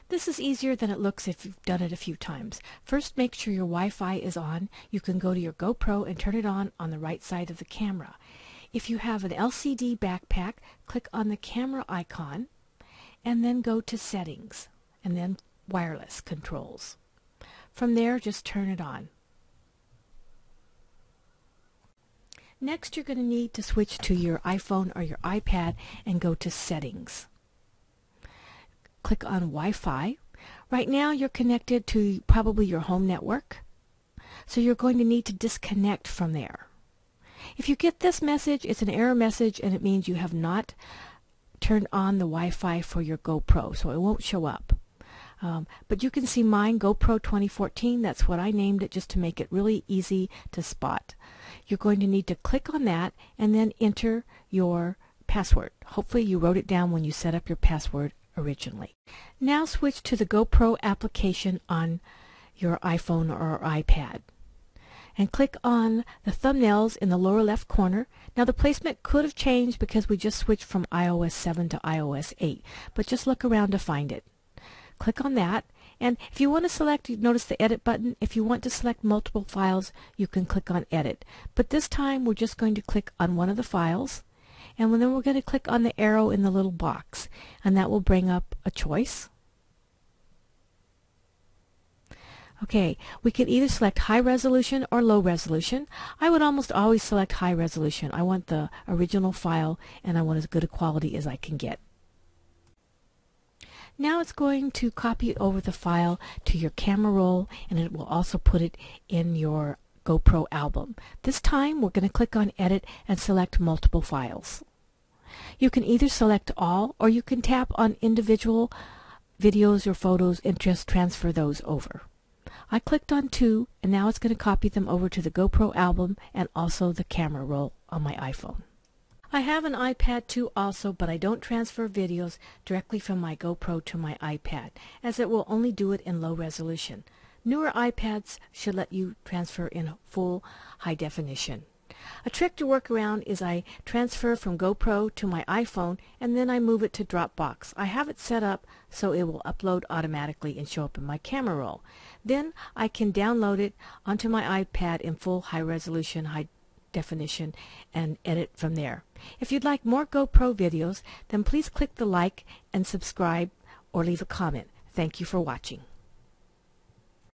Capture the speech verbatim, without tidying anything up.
This is easier than it looks if you've done it a few times. First, make sure your Wi-Fi is on. You can go to your GoPro and turn it on on the right side of the camera. If you have an L C D backpack, click on the camera icon and then go to Settings and then Wireless Controls. From there, just turn it on. Next, you're going to need to switch to your iPhone or your iPad and go to Settings. Click on Wi-Fi. Right now you're connected to probably your home network, so you're going to need to disconnect from there. If you get this message, it's an error message and it means you have not turned on the Wi-Fi for your GoPro, so it won't show up. Um, but you can see mine, GoPro twenty fourteen, that's what I named it just to make it really easy to spot. You're going to need to click on that and then enter your password. Hopefully you wrote it down when you set up your password originally. Now switch to the GoPro application on your iPhone or iPad and click on the thumbnails in the lower left corner. Now the placement could have changed because we just switched from i O S seven to i O S eight, but just look around to find it. Click on that, and if you want to select, you notice the edit button. If you want to select multiple files, you can click on edit, but this time we're just going to click on one of the files, and then we're going to click on the arrow in the little box, and that will bring up a choice. Okay, we can either select high resolution or low resolution. I would almost always select high resolution. I want the original file and I want as good a quality as I can get. Now it's going to copy over the file to your camera roll, and it will also put it in your GoPro Album. This time we're going to click on Edit and select multiple files. You can either select all or you can tap on individual videos or photos and just transfer those over. I clicked on two, and now it's going to copy them over to the GoPro Album and also the camera roll on my iPhone. I have an iPad too also, but I don't transfer videos directly from my GoPro to my iPad, as it will only do it in low resolution. Newer iPads should let you transfer in full high definition. A trick to work around is I transfer from GoPro to my iPhone and then I move it to Dropbox. I have it set up so it will upload automatically and show up in my camera roll. Then I can download it onto my iPad in full high resolution, high definition, and edit from there. If you'd like more GoPro videos, then please click the like and subscribe or leave a comment. Thank you for watching.